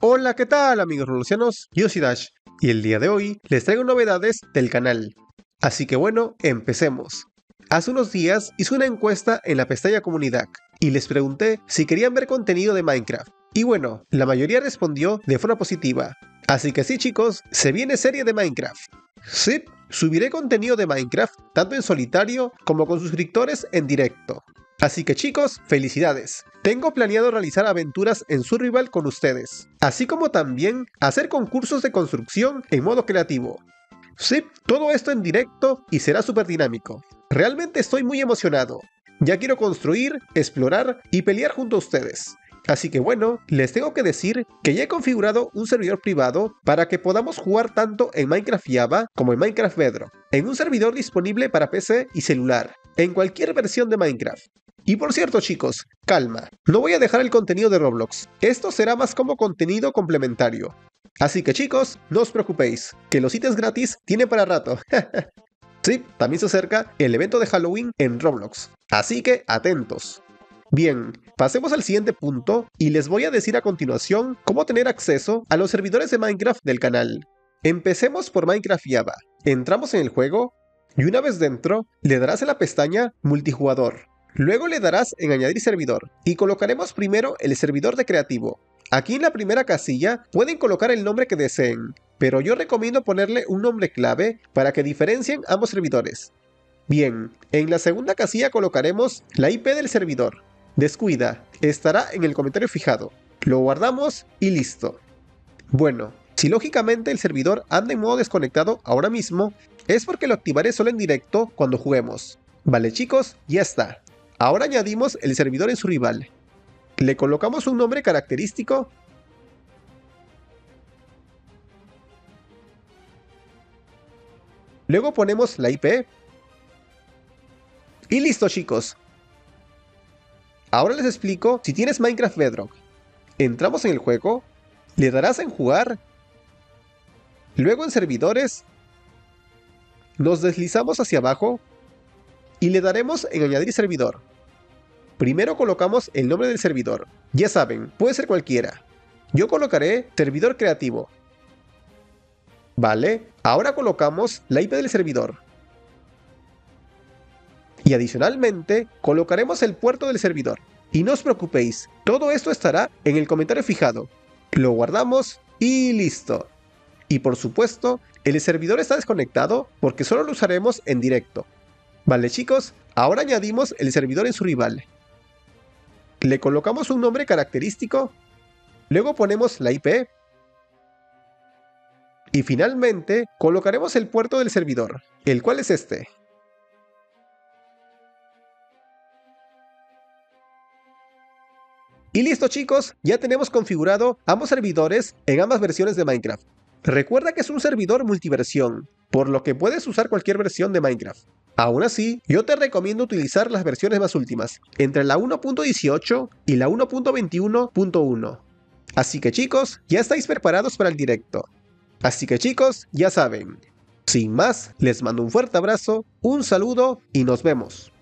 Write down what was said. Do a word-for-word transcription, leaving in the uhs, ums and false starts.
Hola, ¿qué tal amigos robloxianos? Yo soy Dash y el día de hoy les traigo novedades del canal. Así que bueno, empecemos. Hace unos días hice una encuesta en la pestaña comunidad y les pregunté si querían ver contenido de Minecraft. Y bueno, la mayoría respondió de forma positiva. Así que sí chicos, se viene serie de Minecraft. Sí, subiré contenido de Minecraft tanto en solitario como con suscriptores en directo. Así que chicos, felicidades. Tengo planeado realizar aventuras en Survival con ustedes, así como también hacer concursos de construcción en modo creativo. Sí, todo esto en directo y será súper dinámico. Realmente estoy muy emocionado. Ya quiero construir, explorar y pelear junto a ustedes. Así que bueno, les tengo que decir que ya he configurado un servidor privado para que podamos jugar tanto en Minecraft Java como en Minecraft Bedrock, en un servidor disponible para P C y celular, en cualquier versión de Minecraft. Y por cierto chicos, calma, no voy a dejar el contenido de Roblox, esto será más como contenido complementario. Así que chicos, no os preocupéis, que los ítems gratis tienen para rato. Sí, también se acerca el evento de Halloween en Roblox, así que atentos. Bien, pasemos al siguiente punto y les voy a decir a continuación cómo tener acceso a los servidores de Minecraft del canal. Empecemos por Minecraft Java. Entramos en el juego y una vez dentro le darás en la pestaña Multijugador. Luego le darás en Añadir servidor y colocaremos primero el servidor de creativo. Aquí en la primera casilla pueden colocar el nombre que deseen, pero yo recomiendo ponerle un nombre clave para que diferencien ambos servidores. Bien, en la segunda casilla colocaremos la I P del servidor. Descuida, estará en el comentario fijado. Lo guardamos y listo. Bueno, si lógicamente el servidor anda en modo desconectado ahora mismo, es porque lo activaré solo en directo cuando juguemos. Vale chicos, ya está. Ahora añadimos el servidor en su rival. Le colocamos un nombre característico. Luego ponemos la I P. Y listo chicos. Ahora les explico si tienes Minecraft Bedrock. Entramos en el juego, le darás en jugar, luego en servidores, nos deslizamos hacia abajo y le daremos en añadir servidor. Primero colocamos el nombre del servidor, ya saben, puede ser cualquiera. Yo colocaré servidor creativo. Vale, ahora colocamos la I P del servidor. Y adicionalmente, colocaremos el puerto del servidor. Y no os preocupéis, todo esto estará en el comentario fijado. Lo guardamos y listo. Y por supuesto, el servidor está desconectado porque solo lo usaremos en directo. Vale chicos, ahora añadimos el servidor en su rival. Le colocamos un nombre característico, luego ponemos la I P. Y finalmente, colocaremos el puerto del servidor, el cual es este. Y listo chicos, ya tenemos configurado ambos servidores en ambas versiones de Minecraft. Recuerda que es un servidor multiversión, por lo que puedes usar cualquier versión de Minecraft. Aún así, yo te recomiendo utilizar las versiones más últimas, entre la uno punto dieciocho y la uno punto veintiuno punto uno. Así que chicos, ya estáis preparados para el directo. Así que chicos, ya saben. Sin más, les mando un fuerte abrazo, un saludo y nos vemos.